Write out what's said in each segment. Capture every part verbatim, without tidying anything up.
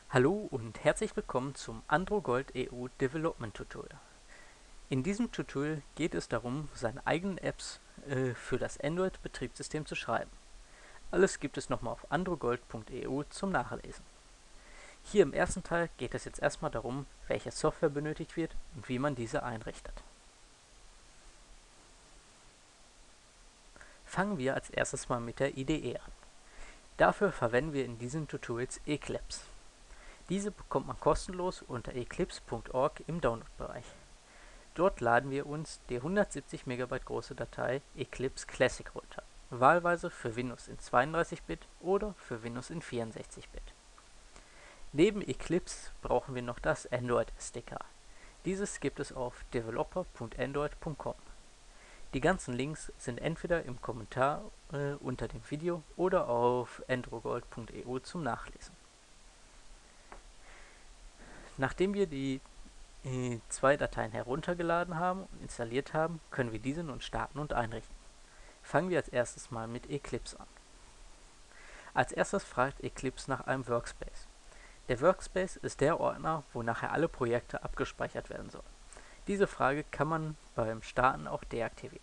Hallo und herzlich willkommen zum AndroGold E U Development Tutorial. In diesem Tutorial geht es darum, seine eigenen Apps äh, für das Android-Betriebssystem zu schreiben. Alles gibt es nochmal auf androgold punkt E U zum Nachlesen. Hier im ersten Teil geht es jetzt erstmal darum, welche Software benötigt wird und wie man diese einrichtet. Fangen wir als erstes mal mit der I D E an. Dafür verwenden wir in diesen Tutorials Eclipse. Diese bekommt man kostenlos unter eclipse punkt org im Download-Bereich. Dort laden wir uns die hundertsiebzig Megabyte große Datei Eclipse Classic runter, wahlweise für Windows in zweiunddreißig Bit oder für Windows in vierundsechzig Bit. Neben Eclipse brauchen wir noch das Android S D K. Dieses gibt es auf developer punkt android punkt com. Die ganzen Links sind entweder im Kommentar äh, unter dem Video oder auf androgold punkt E U zum Nachlesen. Nachdem wir die äh, zwei Dateien heruntergeladen haben und installiert haben, können wir diese nun starten und einrichten. Fangen wir als erstes mal mit Eclipse an. Als erstes fragt Eclipse nach einem Workspace. Der Workspace ist der Ordner, wo nachher alle Projekte abgespeichert werden sollen. Diese Frage kann man beim Starten auch deaktivieren.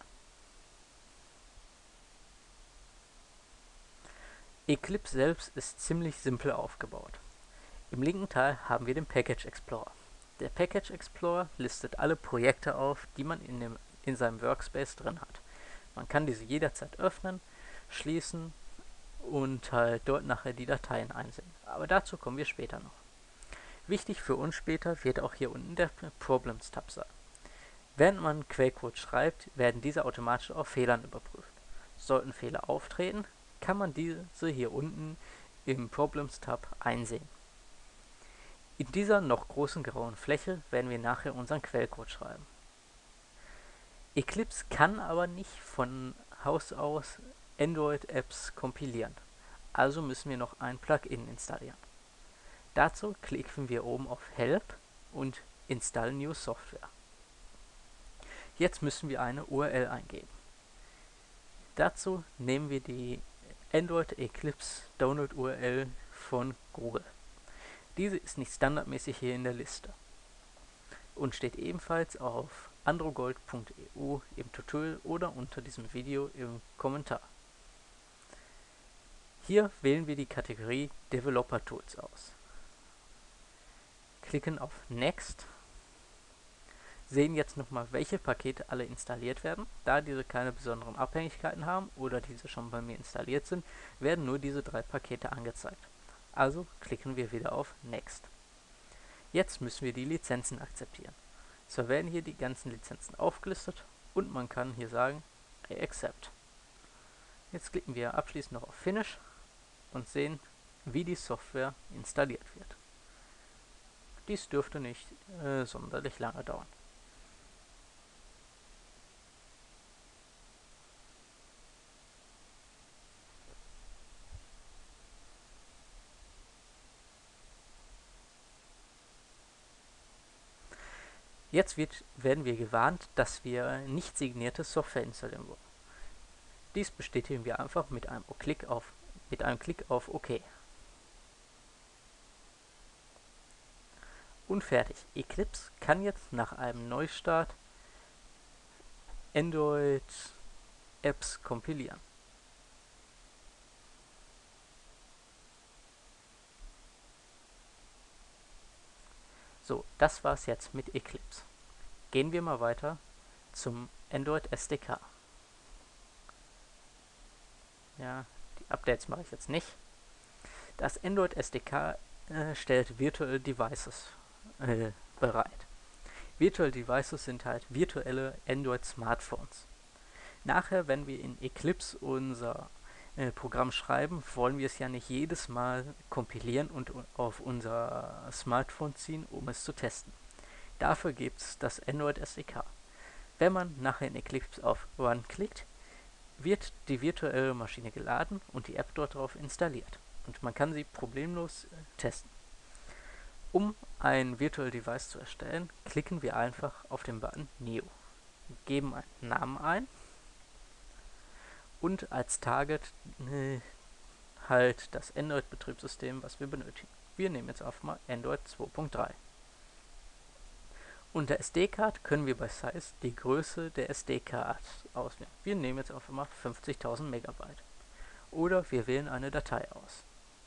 Eclipse selbst ist ziemlich simpel aufgebaut. Im linken Teil haben wir den Package Explorer. Der Package Explorer listet alle Projekte auf, die man in, dem, in seinem Workspace drin hat. Man kann diese jederzeit öffnen, schließen und halt dort nachher die Dateien einsehen. Aber dazu kommen wir später noch. Wichtig für uns später wird auch hier unten der Problems-Tab sein. Während man Quellcode schreibt, werden diese automatisch auf Fehlern überprüft. Sollten Fehler auftreten, kann man diese hier unten im Problems-Tab einsehen. In dieser noch großen grauen Fläche werden wir nachher unseren Quellcode schreiben. Eclipse kann aber nicht von Haus aus Android-Apps kompilieren, also müssen wir noch ein Plugin installieren. Dazu klicken wir oben auf Help und Install New Software. Jetzt müssen wir eine U R L eingeben. Dazu nehmen wir die Android Eclipse Download U R L von Google. Diese ist nicht standardmäßig hier in der Liste und steht ebenfalls auf androgold punkt E U im Tutorial oder unter diesem Video im Kommentar. Hier wählen wir die Kategorie Developer Tools aus. Klicken auf Next. Sehen jetzt nochmal, welche Pakete alle installiert werden. Da diese keine besonderen Abhängigkeiten haben oder diese schon bei mir installiert sind, werden nur diese drei Pakete angezeigt. Also klicken wir wieder auf Next. Jetzt müssen wir die Lizenzen akzeptieren. So werden hier die ganzen Lizenzen aufgelistet und man kann hier sagen I accept. Jetzt klicken wir abschließend noch auf Finish und sehen, wie die Software installiert wird. Dies dürfte nicht äh, sonderlich lange dauern. Jetzt wird, werden wir gewarnt, dass wir nicht signierte Software installieren wollen. Dies bestätigen wir einfach mit einem Klick auf, mit einem Klick auf OK. Und fertig. Eclipse kann jetzt nach einem Neustart Android-Apps kompilieren. So, das war's jetzt mit Eclipse. Gehen wir mal weiter zum Android S D K. Ja, die Updates mache ich jetzt nicht. Das Android S D K äh, stellt Virtual Devices äh, bereit. Virtual Devices sind halt virtuelle Android-Smartphones. Nachher, wenn wir in Eclipse unser äh, Programm schreiben, wollen wir es ja nicht jedes Mal kompilieren und auf unser Smartphone ziehen, um es zu testen. Dafür gibt es das Android S D K. Wenn man nachher in Eclipse auf Run klickt, wird die virtuelle Maschine geladen und die App dort drauf installiert. Und man kann sie problemlos äh, testen. Um ein Virtual Device zu erstellen, klicken wir einfach auf den Button New, geben einen Namen ein und als Target äh, halt das Android-Betriebssystem, was wir benötigen. Wir nehmen jetzt einfach mal Android zwei Punkt drei. Unter S D-Card können wir bei Size die Größe der S D-Card auswählen. Wir nehmen jetzt einfach mal fünfzigtausend Megabyte. Oder wir wählen eine Datei aus.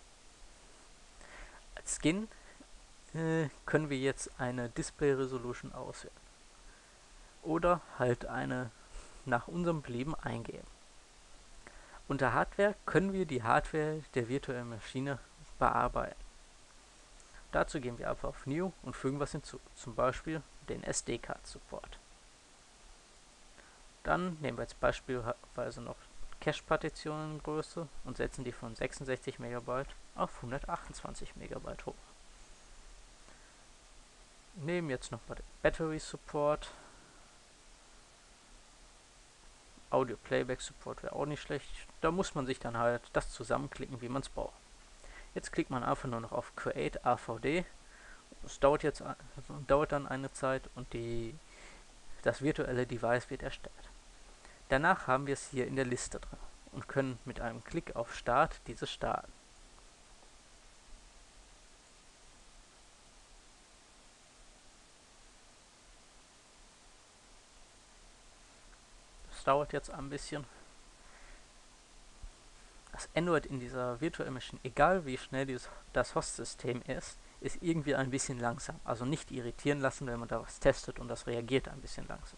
Als Skin äh, können wir jetzt eine Display Resolution auswählen. Oder halt eine nach unserem Belieben eingeben. Unter Hardware können wir die Hardware der virtuellen Maschine bearbeiten. Dazu gehen wir einfach auf New und fügen was hinzu, zum Beispiel den S D-Card Support. Dann nehmen wir jetzt beispielsweise noch Cache-Partitionengröße und setzen die von sechsundsechzig Megabyte auf hundertachtundzwanzig Megabyte hoch. Nehmen jetzt nochmal den Battery Support. Audio Playback Support wäre auch nicht schlecht. Da muss man sich dann halt das zusammenklicken, wie man es braucht. Jetzt klickt man einfach nur noch auf Create A V D. Es dauert jetzt dauert dann eine Zeit und die, das virtuelle Device wird erstellt. Danach haben wir es hier in der Liste drin und können mit einem Klick auf Start dieses starten. Das dauert jetzt ein bisschen. Das Android in dieser virtuellen Maschine, egal wie schnell dieses, das Host-System ist, ist irgendwie ein bisschen langsam. Also nicht irritieren lassen, wenn man da was testet und das reagiert ein bisschen langsam.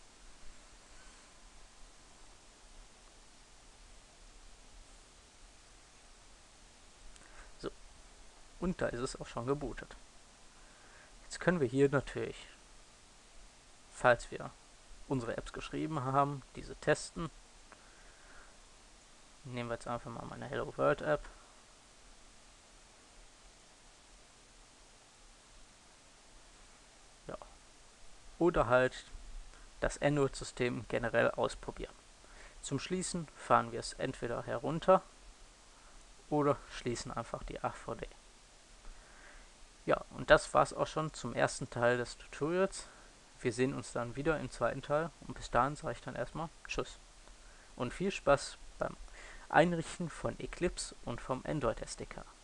So, und da ist es auch schon gebootet. Jetzt können wir hier natürlich, falls wir unsere Apps geschrieben haben, diese testen. Nehmen wir jetzt einfach mal meine Hello World App. Ja. Oder halt das Android-System generell ausprobieren. Zum Schließen fahren wir es entweder herunter oder schließen einfach die A V D. Ja, und das war's auch schon zum ersten Teil des Tutorials. Wir sehen uns dann wieder im zweiten Teil und bis dahin sage ich dann erstmal Tschüss und viel Spaß beim Einrichten von Eclipse und vom Android S D K.